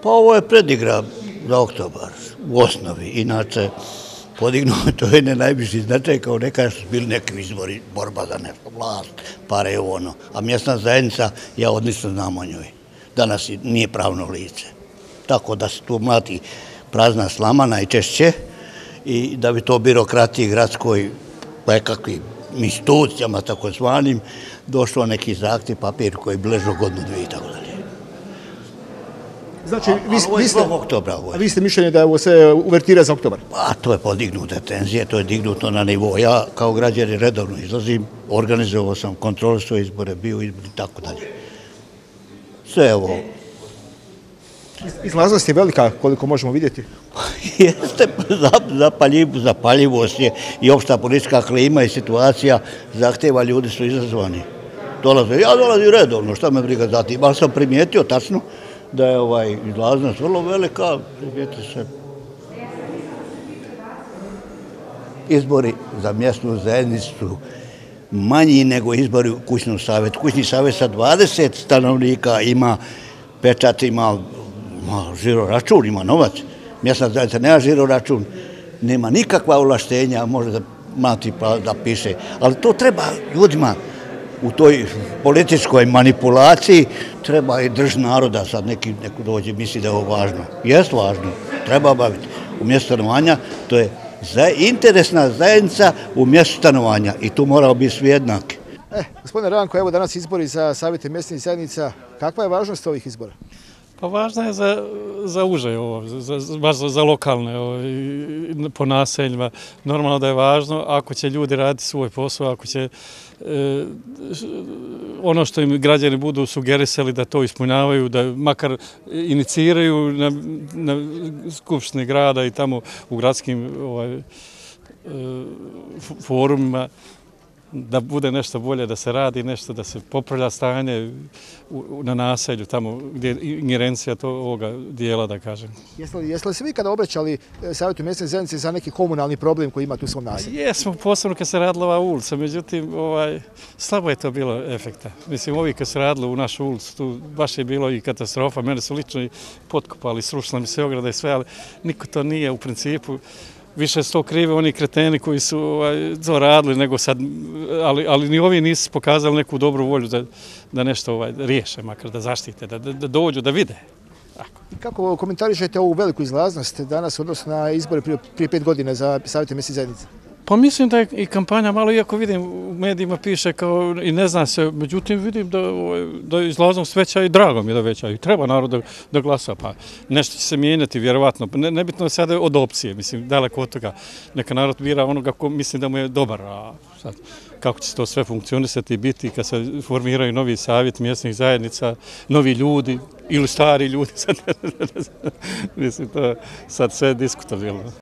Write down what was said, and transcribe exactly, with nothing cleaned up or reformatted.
Pa ovo je predigra za oktobar, u osnovi. Inače, podignuto je ne najviši značaj, kao neka su bili neki izbori, borba za nešto, vlast, pare, ono. A mjesna zajednica, ja odlično znam o njoj. Danas nije pravno lice. Tako da se tu mlati prazna slama najčešće i da bi to birokratiji gradskoj, nekakvim institucijama, tako zvanim, došlo neki zahtjev, papir koji bližu godinu, dvije i tako dalje. Znači, vi, ovo je vi, ste, oktobra, ovo je. vi ste mišljenje da je ovo sve uvertira za oktobar? Pa to je podignuta tenzije, to je dignuto na nivo. Ja kao građanin redovno izlazim, organizovao sam kontrolisao izbore, bio izbor i tako dalje. Sve ovo. Izlaznost je velika, koliko možemo vidjeti. Jeste, zapaljivost je i opšta politička klima i situacija zahtjeva, ljudi su izazvani. Dolaze, ja dolazim redovno, šta me briga za tim, ali sam primijetio tačno da je ovaj izlaznost vrlo velika, primijeti se. Izbori za mjesnu zajednicu su manji nego izbori u kućnom savjetu. Kućni savjet sa dvadeset stanovnika ima pečat, ima žiro račun, ima novac. Mjesna zajednica nema žiro račun, nema nikakva ovlaštenja, može da mati pa da piše. Ali to treba ljudima u toj političkoj manipulaciji, treba i drž naroda, sad neki, neko dođe misli da je ovo važno. Jest važno, treba baviti. U mjestu stanovanja to je interesna zajednica u mjestu stanovanja i tu moramo biti svi jednaki. E, gospodine Ranko, evo danas izbori za savjete mjesnih zajednica. Kakva je važnost ovih izbora? Pa važno je za, za uže ovo, za, baš za, za lokalne ovo, po naseljima. Normalno da je važno ako će ljudi raditi svoj posao, ako će e, ono što im građani budu sugerisali da to ispunjavaju, da makar iniciraju na, na skupštini grada i tamo u gradskim ovaj, e, forumima, da bude nešto bolje, da se radi nešto, da se popravlja stanje na naselju, tamo gdje je ingerencija ovoga dijela, da kažem. Jeste li, jeste li se vi kada obraćali savjetu mjesne zajednice za neki komunalni problem koji imate u svom naselju? Jesmo, posebno kad se radila ova ulica, međutim, ovaj, slabo je to bilo efekta. Mislim, ovi kad se radilo u našu ulicu, tu baš je bilo i katastrofa, mene su lično i potkopali, srušila mi se ograda i sve, ali niko to nije u principu. Više su to krive oni kreteni koji su ovaj, to radili, nego sad, ali, ali ni ovi nisu pokazali neku dobru volju da, da nešto ovaj, riješe, makar da zaštite, da, da, da dođu, da vide. Tako. Kako komentarišete ovu veliku izlaznost danas odnosno na izbore prije, prije pet godina za savjete mjesnih zajednica? Pa mislim da je i kampanja malo, iako vidim u medijima piše kao i ne zna se, međutim vidim da, da je izlaznost veća i drago mi je da veća i treba narod da, da glasa, pa nešto će se mijenjati vjerovatno, ne, nebitno sada od opcije, mislim daleko od toga, neka narod bira onoga ko misli da mu je dobar, a sad kako će to sve funkcionisati i biti kad se formiraju novi savjet mjesnih zajednica, novi ljudi ili stari ljudi, sad, mislim to sad sve diskutabilno.